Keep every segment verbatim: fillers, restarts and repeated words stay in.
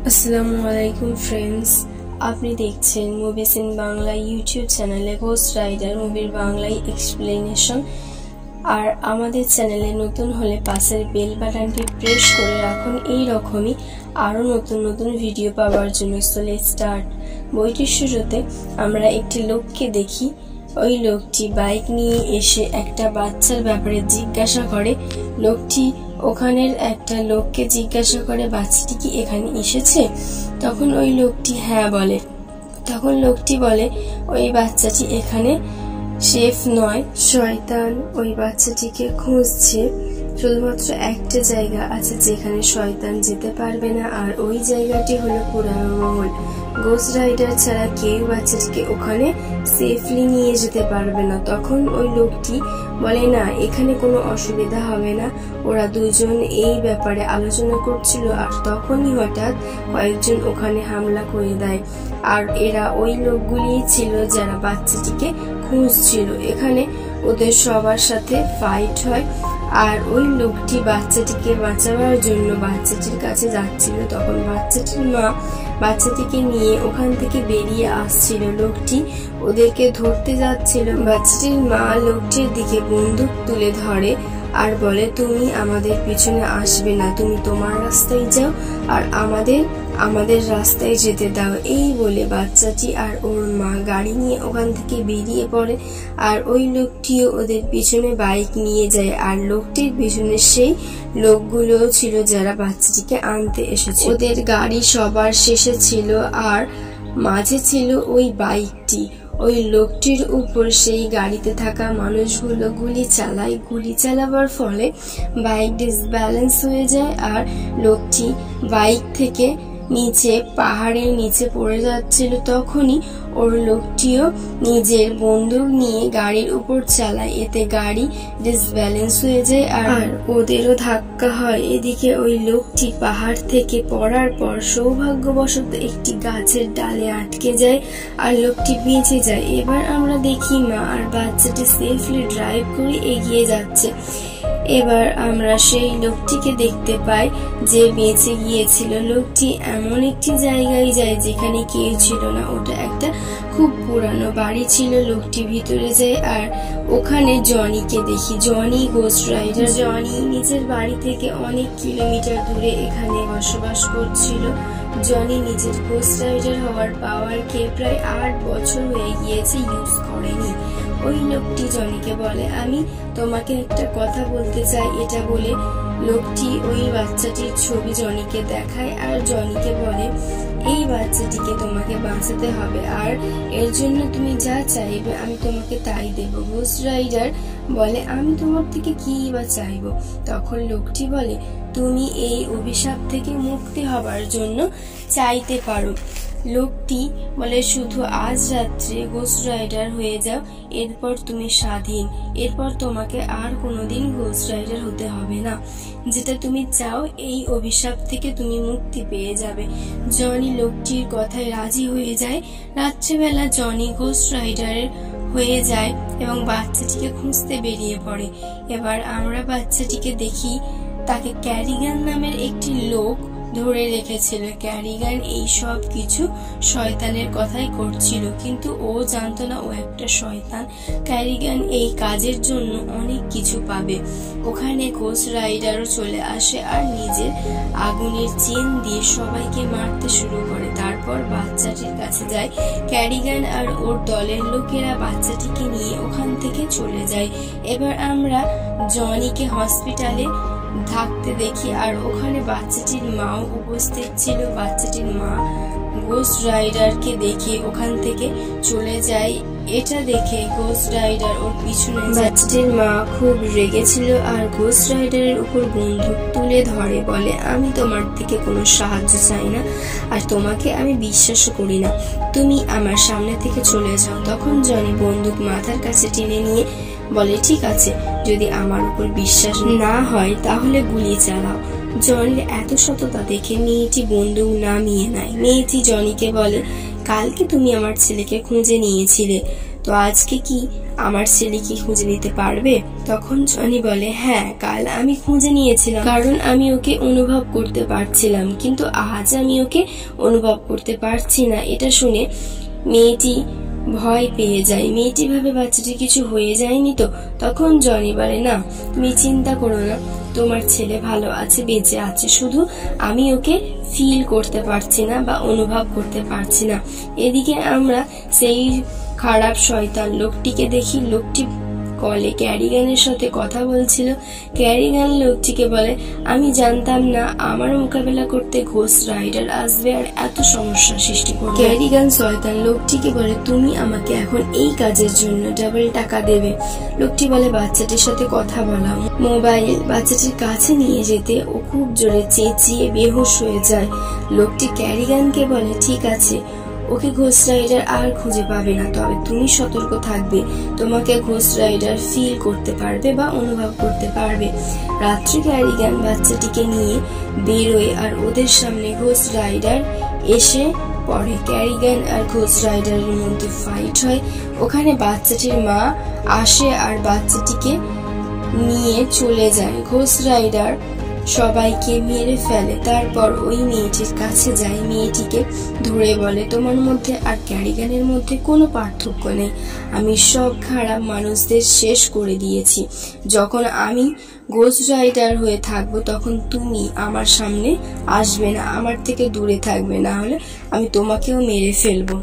আসসালামু আলাইকুম ফ্রেন্ডস, আপনি দেখছেন মুভিজ ইন বাংলা ইউটিউব চ্যানেলে ঘোস্ট রাইডার মুভির বাংলায় এক্সপ্লেনেশন। আর আমাদের চ্যানেলে নতুন হলে পাশের বেল বাটনটি প্রেস করে রাখুন এই রকমই আরও নতুন নতুন ভিডিও পাওয়ার জন্য। So let's start. বইটির শুরুতে আমরা একটি লোককে দেখি। ওই লোকটি বাইক নিয়ে এসে একটা বাচ্চার ব্যাপারে জিজ্ঞাসা করে। লোকটি ওখানের একটা লোককে জিজ্ঞাসা করে, বাচ্চাটি কি এখানে এসেছে? তখন ওই লোকটি হ্যাঁ বলে। তখন লোকটি বলে, ওই বাচ্চাটি এখানে সেফ নয়, শয়তান ওই বাচ্চাটিকে খুঁজছে। শুধুমাত্র একটা জায়গা আছে যেখানে শয়তান যেতে পারবে না, আর ওই জায়গাটি হলো পুরানো মহল। ঘোস্ট রাইডার ছাড়া কেউ বাচ্চাটিকে ওখানে সেফলি নিয়ে যেতে পারবে না। তখন ওই লোকটি বলে, না এখানে কোনো অসুবিধা হবে না। ওরা দুজন এই ব্যাপারে আলোচনা করছিল, আর তখনই হঠাৎ কয়েকজন ওখানে হামলা করে দেয়। আর এরা ওই লোকগুলি ছিল যারা বাচ্চাটিকে খুঁজছিল। এখানে ওদের সবার সাথে ফাইট হয়, আর ওই লোকটি বাচ্চাটিকে বাঁচাবার জন্য বাচ্চাটির কাছে যাচ্ছিল। তখন বাচ্চাটির মা বাচ্চাটিকে নিয়ে ওখান থেকে বেরিয়ে আসছিল। লোকটি ওদেরকে ধরতে যাচ্ছিল। বাচ্চাটির মা লোকটির দিকে বন্দুক তুলে ধরে আর বলে, তুমি আমাদের পিছনে আসবে না, তুমি তোমার রাস্তায় যাও আর আমাদের আমাদের রাস্তায় যেতে দাও। এই বলে বাচ্চাটি আর ওর মা গাড়ি নিয়ে ওখান থেকে বেরিয়ে পড়ে, আর ওই লোকটিও ওদের পিছনে বাইক নিয়ে যায়। আর লোকটির পিছনে সেই লোকগুলো ছিল যারা বাচ্চাটিকে আনতে এসেছে। ওদের গাড়ি সবার শেষে ছিল, আর মাঝে ছিল ওই বাইকটি। ওই লোকটির উপর সেই গাড়িতে থাকা মানুষগুলো গুলি চালায়। গুলি চালাবার ফলে বাইক ডিসব্যালেন্স হয়ে যায়, আর লোকটি বাইক থেকে নিচে পাহাড়ের নিচে পড়ে যাচ্ছিল। তখনই ওর লোকটিও নিজের বন্দুক নিয়ে গাড়ির উপর চালায়। এতে গাড়ি ডিসব্যালেন্স হয়ে যায়, আর ওদেরও ধাক্কা হয়। এদিকে ওই লোকটি পাহাড় থেকে পড়ার পর সৌভাগ্যবশত একটি গাছের ডালে আটকে যায়, আর লোকটি বেঁচে যায়। এবার আমরা দেখি মা আর বাচ্চাটি সেফলি ড্রাইভ করে এগিয়ে যাচ্ছে। এবার আমরা সেই লোকটিকে দেখতে পাই যে বেঁচে গিয়েছিল। লোকটি এমন একটি জায়গায় যায় যেখানে কেউ ছিল না। ওটা একটা খুব পুরানো বাড়ি ছিল। লোকটি ভিতরে যায়, আর ওখানে জনিকে দেখি। Johnny ghost rider. জনি নিজের বাড়ি থেকে অনেক কিলোমিটার দূরে এখানে বসবাস করছিল। জনি নিজের ঘোস্ট রাইডার হওয়ার পাওয়ারকে প্রায় আট বছর হয়ে গিয়েছে ইউজ করেনি। ওই লোকটি জনিকে বলে, আমি তোমাকে একটা কথা বলতে চাই। এটা বলে লোকটি ওই বাচ্চাটির ছবি জনিকে দেখায়, আর জনিকে বলে, এই বাচ্চাটিকে তোমাকে বাঁচাতে হবে, আর এর জন্য তুমি যা চাইবে আমি তোমাকে তাই দেব। ঘোস্ট রাইডার বলে, আমি তোমার থেকে কি বা চাইবো? তখন লোকটি বলে, তুমি এই অভিশাপ থেকে মুক্তি হবার জন্য চাইতে পারো। লোকটি বলে, শুধু আজ রাত্রে ঘোস্ট রাইডার হয়ে যাও, এরপর তুমি স্বাধীন। এরপর তোমাকে আর কোনোদিন ঘোস্ট রাইডার হতে হবে না। যেটা তুমি চাও এই অভিশাপ থেকে তুমি মুক্তি পেয়ে যাবে। জনি লোকটির কথায় রাজি হয়ে যায়। রাত্রেবেলা জনি ঘোস্ট রাইডারের হয়ে যায় এবং বাচ্চাটিকে খুঁজতে বেরিয়ে পড়ে। এবার আমরা বাচ্চাটিকে দেখি। তাকে ক্যারিগান নামের একটি লোক ধরে রেখেছিল। ক্যারিগান এই সব কিছু শয়তানের কথাই করছিল, কিন্তু ও জানতো না ও একটা শয়তান। ক্যারিগান এই কাজের জন্য অনেক কিছু পাবে। ওখানে ঘোস্ট রাইডারও চলে আসে আর নিজের আগুনের চেন দিয়ে সবাইকে মারতে শুরু করে। তারপর বাচ্চাটির কাছে যায়। ক্যারিগান আর ওর দলের লোকেরা বাচ্চাটিকে নিয়ে ওখান থেকে চলে যায়। এবার আমরা জনিকে হসপিটালে থাকতে দেখি, আর ওখানে বাচ্চাটির মাও উপস্থিত ছিল। বাচ্চাটির মা ঘোস্ট রাইডারকে দেখে ওখান থেকে চলে যায়। এটা দেখে ঘোস্ট রাইডার ওর পিছনে। বাচ্চাটির মা খুব রেগেছিল, আর ঘোস্ট রাইডারের উপর বন্দুক তুলে ধরে, বলে, আমি তোমার থেকে কোনো সাহায্য চাই না, আর তোমাকে আমি বিশ্বাসও করি না। তুমি আমার সামনে থেকে চলে যাও। তখন জনি বন্দুক মাথার কাছে টেনে নিয়ে বলে, ঠিক আছে, যদি আমার উপর বিশ্বাস না হয় তাহলে গুলি চালাও। জনির এত সততা দেখে মেয়েটি বন্দুক নামিয়ে নেয়। মেয়েটি জনিকে বলে, কালকে তুমি আমার ছেলেকে খুঁজে নিয়েছিলে, তো আজকে কি আমার ছেলে কি খুঁজে নিতে পারবে? তখন জনি বলে, হ্যাঁ কাল আমি খুঁজে নিয়েছিলাম, কারণ আমি ওকে অনুভব করতে পারছিলাম, কিন্তু আজ আমি ওকে অনুভব করতে পারছি না। এটা শুনে মেয়েটি ভয় পেয়ে যায়। মেয়েটি ভাবে বাচ্চাটি কিছু হয়ে যায়নি তো। তখন জনি বলে, না তুমি চিন্তা করো না, তোমার ছেলে ভালো আছে, বেঁচে আছে, শুধু আমি ওকে ফিল করতে পারছি না বা অনুভব করতে পারছি না। এদিকে আমরা সেই খারাপ শয়তান লোকটিকে দেখি। লোকটি কলে ক্যারিগানের সাথে কথা বলছিল। ক্যারিগান লোকটিকে বলে, আমি জানতাম না আমার মোকাবেলা করতে ঘোস্ট রাইডার আসবে আর এত সমস্যা সৃষ্টি করবে। ক্যারিগান শয়তান লোকটিকে বলে, তুমি আমাকে এখন এই কাজের জন্য ডাবল টাকা দেবে। লোকটি বলে, বাচ্চাটির সাথে কথা বলা। মোবাইল বাচ্চাটির কাছে নিয়ে যেতে ও খুব জোরে চেঁচিয়ে বেহুশ হয়ে যায়। লোকটি ক্যারিগানকে বলে, ঠিক আছে, ওকে ঘোস্ট রাইডার আর খুঁজে পাবে না, তবে তুমি সতর্ক থাকবে, তোমাকে ঘোস্ট রাইডার ফিল করতে পারবে বা অনুভব করতে পারবে। রাত্রে ক্যারিগান বাচ্চাটিকে নিয়ে বেরোয় আর ওদের সামনে ঘোস্ট রাইডার এসে পড়ে। ক্যারিগান আর ঘোস্ট রাইডারের মধ্যে ফাইট হয়। ওখানে বাচ্চাটির মা আসে আর বাচ্চাটিকে নিয়ে চলে যায়। ঘোস্ট রাইডার সবাইকে মেরে ফেলে। তারপর ওই মেয়েটির কাছে যায়, মেয়েটিকে ধরে বলে, তোমার মধ্যে আর ক্যারিগানের মধ্যে কোনো পার্থক্য নেই, আমি সব খারাপ মানুষদের শেষ করে দিয়েছি। যখন আমি ঘোস্ট রাইডার হয়ে থাকবো তখন তুমি আমার সামনে আসবে না, আমার থেকে দূরে থাকবে, না হলে আমি তোমাকেও মেরে ফেলবো।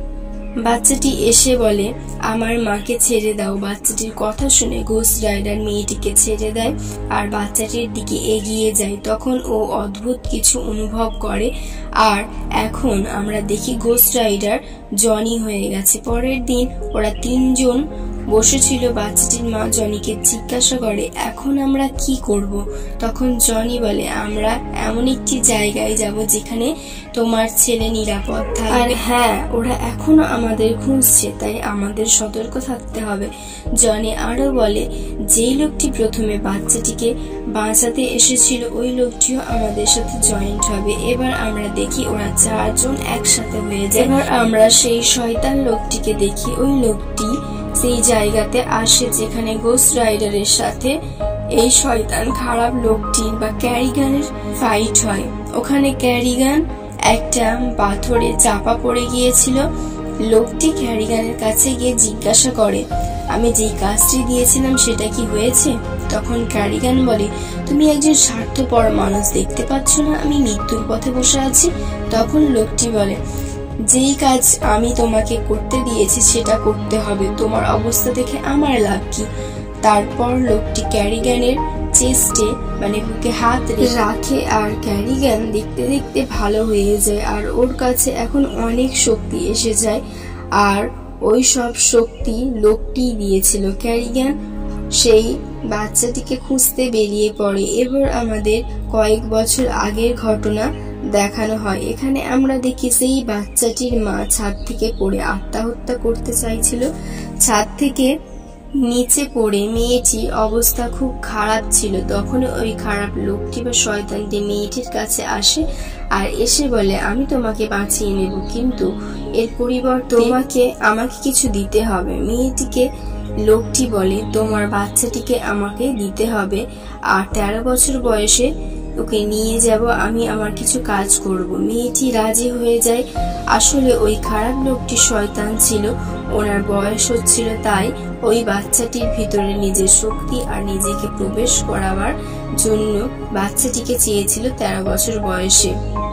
বাচ্চাটি এসে বলে, আমার মাকে ছেড়ে দাও। বাচ্চাটির কথা শুনে ঘোস্ট রাইডার মেয়েটিকে ছেড়ে দেয় আর বাচ্চাটির দিকে এগিয়ে যায়। তখন ও অদ্ভুত কিছু অনুভব করে আর এখন আমরা দেখি ঘোস্ট রাইডার জনি হয়ে গেছে। পরের দিন ওরা তিনজন বসেছিল। বাচ্চাটির মা জনিকে জিজ্ঞাসা করে, এখন আমরা কি করব? তখন জনি বলে, আমরা এমন একটি জায়গায় যাব যেখানে তোমার ছেলে নিরাপদ থাকবে। আর হ্যাঁ, ওরা এখনো আমাদের খুঁজছে, তাই আমাদের সতর্ক থাকতে হবে। জনি আরো বলে, যেই লোকটি প্রথমে বাচ্চাটিকে বাঁচাতে এসেছিল ওই লোকটিও আমাদের সাথে জয়েন্ট হবে। এবার আমরা দেখি ওরা চারজন একসাথে হয়ে যায়। এবার আমরা সেই শয়তান লোকটিকে দেখি। ওই লোকটি সেই জায়গাতে আসে যেখানে ঘোস্ট রাইডারের সাথে এই শয়তান খারাপ লোকটির বা ক্যারিগানের ফাইট হয়। ওখানে ক্যারিগান একটা পাথরে চাপা পড়ে গিয়েছিল। লোকটি ক্যারিগানের কাছে গিয়ে জিজ্ঞাসা করে, আমি যেই কাজটি দিয়েছিলাম সেটা কি হয়েছে? তখন ক্যারিগান বলে, তুমি একজন স্বার্থপর মানুষ, দেখতে পাচ্ছ না আমি মৃত্যুর পথে বসে আছি? তখন লোকটি বলে, যেই কাজ আমি তোমাকে করতে দিয়েছি সেটা করতে হবে, তোমার অবস্থা দেখে আমার লাভ কি? তারপর লোকটি ক্যারিগানের চেস্টে মানে বুকে হাত রাখে আর ক্যারিগান দেখতে দেখতে ভালো হয়ে যায় আর ওর কাছে এখন অনেক শক্তি এসে যায় আর ওই সব শক্তি লোকটি দিয়েছিল। ক্যারিগান সেই বাচ্চাটিকে খুঁজতে বেরিয়ে পড়ে। এবার আমাদের কয়েক বছর আগের ঘটনা দেখানো হয়। এখানে আমরা দেখি সেই বাচ্চাটির মা ছাদ থেকে পড়ে আত্মহত্যা করতে চাইছিল। ছাদ থেকে নিচে পড়ে মেয়েটির অবস্থা খুব খারাপ ছিল। তখন ওই খারাপ লোকটি বা শয়তানটি মেয়েটির কাছে আসে আর এসে বলে, আমি তোমাকে বাঁচিয়ে নেব, কিন্তু এর পরিবর্তে তোমাকে আমাকে কিছু দিতে হবে। মেয়েটিকে লোকটি বলে, তোমার বাচ্চাটিকে আমাকে দিতে হবে আর তেরো বছর বয়সে ওকে নিয়ে যাব, আমি আমার কিছু কাজ করব। মেয়েটি রাজি হয়ে যায়। আসলে ওই খারাপ লোকটি শয়তান ছিল, ওনার বয়স হচ্ছিল, তাই ওই বাচ্চাটির ভিতরে নিজের শক্তি আর নিজেকে প্রবেশ করাবার জন্য বাচ্চাটিকে চেয়েছিল তেরো বছর বয়সে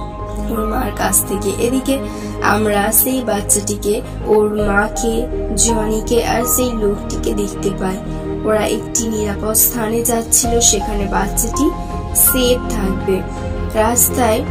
ওর মার কাছ থেকে। এদিকে আমরা সেই বাচ্চাটিকে, ওর মাকে, জনিকে আর সেই লোকটিকে দেখতে পাই। ওরা একটি নিরাপদ স্থানে যাচ্ছিল, সেখানে বাচ্চাটি সেফ থাকবে। রাস্তায়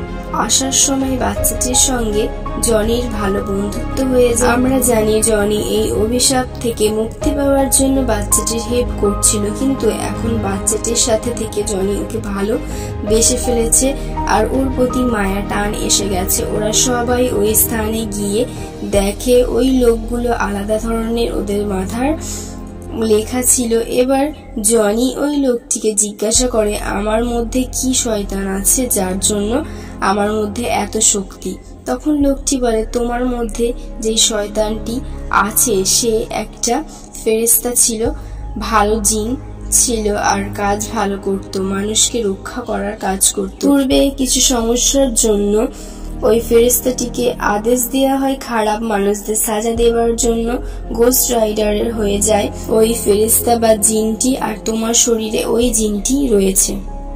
আসার সময় বাচ্চাটির সঙ্গে জনির ভালো বন্ধুত্ব হয়ে যায়। আমরা জানি জনি এই অভিশাপ থেকে মুক্তি পাওয়ার জন্য বাচ্চাটির হেল্প করছিল, কিন্তু এখন বাচ্চাটির সাথে থেকে জনি ওকে ভালো বেসে ফেলেছে আর ওর প্রতি মায়া টান এসে গেছে। ওরা সবাই ওই স্থানে গিয়ে দেখে ওই লোকগুলো আলাদা ধরনের, ওদের মাথার লেখা ছিল। এবার জনি ওই লোকটিকে জিজ্ঞাসা করে, আমার মধ্যে কি শয়তান আছে যার জন্য আমার মধ্যে এত শক্তি? তখন লোকটি বলে, তোমার মধ্যে যে শয়তানটি আছে সে একটা ফেরেশতা ছিল, ভালো জিন ছিল আর কাজ ভালো করত, মানুষকে রক্ষা করার কাজ করত। পূর্বে কিছু সমস্যার জন্য ওই ফেরেশতাটিকে আদেশ দেওয়া হয় খারাপ মানুষদের সাজা দেওয়ার জন্য। গোস্ট রাইডারের হয়ে যায় ওই ফেরেশতা বা জিনটি, আর তোমার শরীরে ওই জিনটি রয়েছে।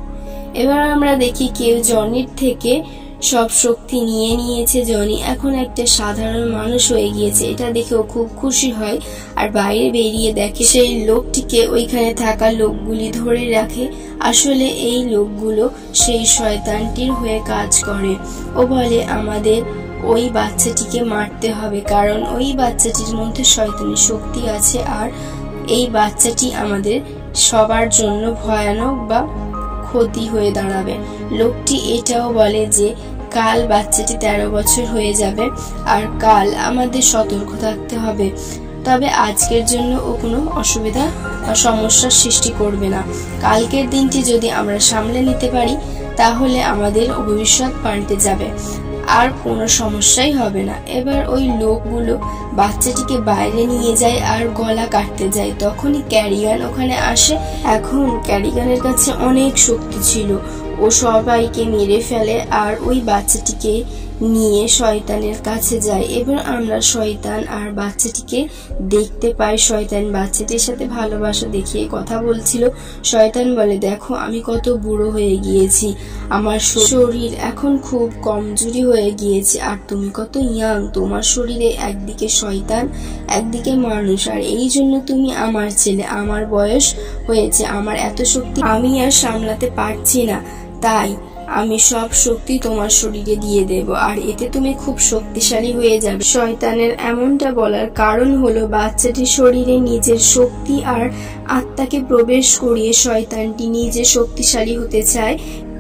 এবার আমরা দেখি কেউ জনির থেকে সব শক্তি নিয়ে নিয়েছে। জনি এখন একটা সাধারণ মানুষ হয়ে গিয়েছে। এটা দেখে ও খুব খুশি হয় আর বাইরে বেরিয়ে দেখে সেই লোকটিকে ওইখানে থাকা লোকগুলি ধরে রাখে। আসলে এই লোকগুলো সেই শয়তানটির হয়ে কাজ করে। ও বলে, আমাদের ওই বাচ্চাটিকে মারতে হবে, কারণ ওই বাচ্চাটির মধ্যে শয়তানি শক্তি আছে আর এই বাচ্চাটি আমাদের সবার জন্য ভয়ানক বা ক্ষতি হয়ে দাঁড়াবে। লোকটি এটাও বলে যে কাল বাচ্চাটি তেরো বছর হয়ে যাবে আর কাল আমাদের সতর্ক থাকতে হবে, তবে আজকের জন্য ও কোনো অসুবিধা বা সমস্যার সৃষ্টি করবে না। কালকের দিনটি যদি আমরা সামলে নিতে পারি তাহলে আমাদের ভবিষ্যৎ পাল্টে যাবে, আর কোনো সমস্যাই হবে না। এবার ওই লোকগুলো বাচ্চাটিকে বাইরে নিয়ে যায় আর গলা কাটতে যায়। তখনই ক্যারিগান ওখানে আসে। এখন ক্যারিগানের কাছে অনেক শক্তি ছিল, ও সবাইকে মেরে ফেলে আর ওই বাচ্চাটিকে নিয়ে শয়তানের কাছে যায়। এবার আমরা শয়তান আর বাচ্চাটিকে দেখতে পাই। শয়তান বাচ্চাটির সাথে ভালোবাসা দেখিয়ে কথা বলছিল। শয়তান বলে, দেখো আমি কত বুড়ো হয়ে গিয়েছি, আমার শরীর এখন খুব কমজোরি হয়ে গিয়েছে, আর তুমি কত ইয়াং, তোমার শরীরে একদিকে শয়তান একদিকে মানুষ, আর এই জন্য তুমি আমার ছেলে, আমার বয়স হয়েছে, আমার এত শক্তি আমি আর সামলাতে পারছি না, তাই আমি সব শক্তি তোমার শরীরে দিয়ে দেব, আর এতে তুমি খুব শক্তিশালী হয়ে যাবে। শয়তানের এমনটা বলার কারণ হলো বাচ্চাটির শরীরে নিজের শক্তি আর আত্মাকে প্রবেশ করিয়ে শয়তানটি নিজে শক্তিশালী হতে চায়।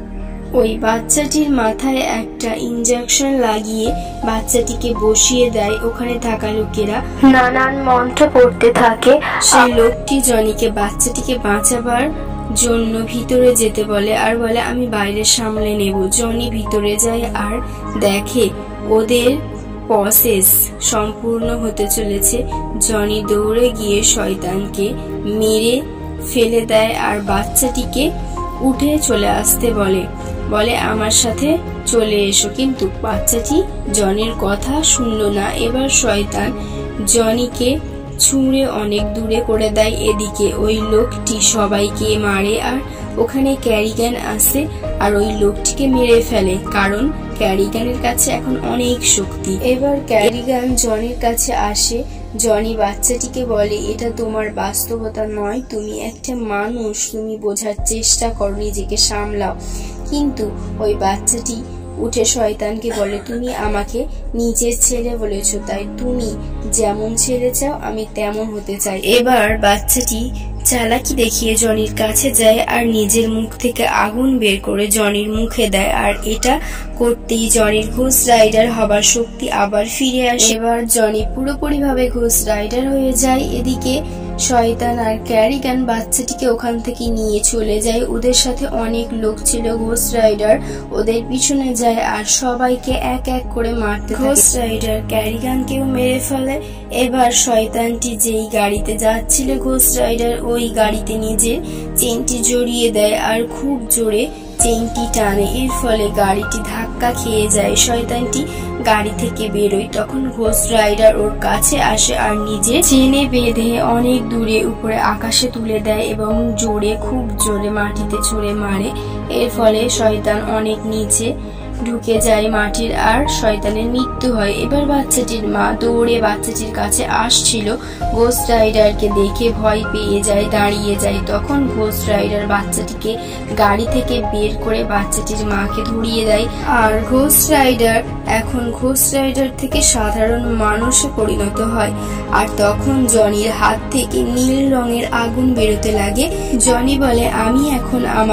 ওই বাচ্চাটির মাথায় একটা ইনজেকশন লাগিয়ে বাচ্চাটিকে বসিয়ে দেয়। ওখানে থাকা লোকেরা নানান মন্ত্র পড়তে থাকে। সেই লোকটি জনিকে বাচ্চাটিকে বাঁচাবার জন্য ভিতরে যেতে বলে আর বলে, আমি বাইরে সামলে নেব। জনি ভিতরে যায় আর দেখে ওদের প্রসেস সম্পূর্ণ হতে চলেছে। জনি দৌড়ে গিয়ে শয়তানকে মেরে ফেলে দেয় আর বাচ্চাটিকে উঠে চলে আসতে বলে বলে আমার সাথে চলে এসো, কিন্তু বাচ্চাটি জনির কথা শুনলো না। এবার শয়তান জনিকে ছুঁড়ে অনেক দূরে করে দেয়। এদিকে ওই লোকটি সবাইকে মারে আর ওখানে ক্যারিগান আসে আর ওই লোকটিকে মেরে ফেলে, কারণ ক্যারিগানের কাছে এখন অনেক শক্তি। এবার ক্যারিগান জনির কাছে আসে। জনি বাচ্চাটিকে বলে, এটা তোমার বাস্তবতা নয়, তুমি একটা মানুষ, তুমি বোঝার চেষ্টা করো, নিজেকে সামলাও। কিন্তু ওই বাচ্চাটি উঠে শয়তানকে বলে, তুমি আমাকে নিজের ছেলে বলেছো, তাই তুমি যেমন ছেলে চাও আমি তেমন হতে চাই। এবার বাচ্চাটি চালাকি দেখিয়ে জনির কাছে যায় আর নিজের মুখ থেকে আগুন বের করে জনির মুখে দেয়, আর এটা করতেই জনির ঘোস্ট রাইডার হবার শক্তি আবার ফিরে আসে। এবার জনি পুরোপুরি ভাবে ঘোস্ট রাইডার হয়ে যায়। এদিকে শয়তান আর ক্যারিগান বাচ্চাটিকে ওখান থেকে নিয়ে চলে যায়। ওদের সাথে অনেক লোক ছিল ঘোস্ট রাইডার, ওদের পিছনে যায় আর সবাইকে এক এক করে মারতে থাকে। ঘোস্ট রাইডার ক্যারিগানকেও মেরে ফেলে। এবার শয়তানটি যেই গাড়িতে যাচ্ছিল ঘোস্ট রাইডার ওই গাড়িতে নিজের চেনটি জড়িয়ে দেয় আর খুব জোরে চেনটি টানে। এর ফলে গাড়িটি ধাক্কা খেয়ে যায়। শয়তানটি গাড়ি থেকে বেরোয়। তখন ঘোস্ট রাইডার ওর কাছে আসে আর নিজে চেনে বেঁধে অনেক দূরে উপরে আকাশে তুলে দেয় এবং জোরে খুব জোরে মাটিতে ছুঁড়ে মারে। এর ফলে শয়তান অনেক নিচে ঢুকে যায় মাটির আর শয়তানের মৃত্যু হয়। এবার বাচ্চাটির মা দৌড়ে বাচ্চাটির কাছে আসছিল। ঘোস্ট রাইডারকে দেখে ভয় পেয়ে যায়, দাঁড়িয়ে যায়। তখন ঘোস্ট রাইডার বাচ্চাটিকে গাড়ি থেকে বের করে বাচ্চাটির মাকে ধরিয়ে দেয়। আর ঘোস্ট রাইডার এখন ঘোস্ট রাইডার থেকে সাধারণ মানুষে পরিণত হয়। আর তখন জনির হাত থেকে নীল রঙের আগুন বেরোতে লাগে। জনি বলে, আমি এখন আমার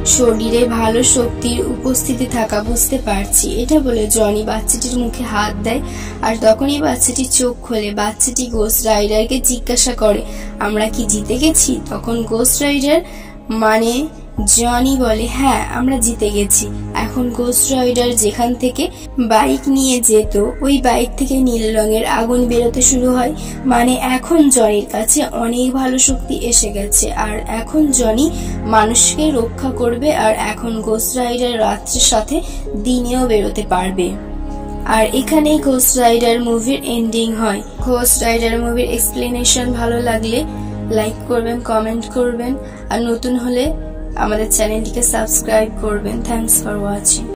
শরীরে ভালো শক্তির উপস্থিতি থাকা বুঝতে পারছি, এটা বলে জনি বাচ্চাটির মুখে হাত দেয়। আর তখনই বাচ্চাটি চোখ খোলে। বাচ্চাটি গোস্ট রাইডারকে জিজ্ঞাসা করে, আমরা কি জিতে গেছি? তখন গোস্ট রাইডার মানে জনি বলে, হ্যাঁ আমরা জিতে গেছি। এখন গোস্ট রাইডার যেখান থেকে বাইক নিয়ে যেত ওই বাইক থেকে নীল রঙের আগুন বেরোতে শুরু হয়। মানে এখন জনির কাছে অনেক ভালো শক্তি এসে গেছে, আর এখন জনি মানুষকে রক্ষা করবে। আর এখন গোস্ট রাইডার রাত্রের সাথে দিনেও বেরোতে পারবে। আর এখানেই গোস্ট রাইডার মুভির এন্ডিং হয়। গোস্ট রাইডার মুভির এক্সপ্লেনেশন ভালো লাগলে লাইক করবেন, কমেন্ট করবেন, আর নতুন হলে আমাদের চ্যানেলটিকে সাবস্ক্রাইব করবেন। Thanks for watching.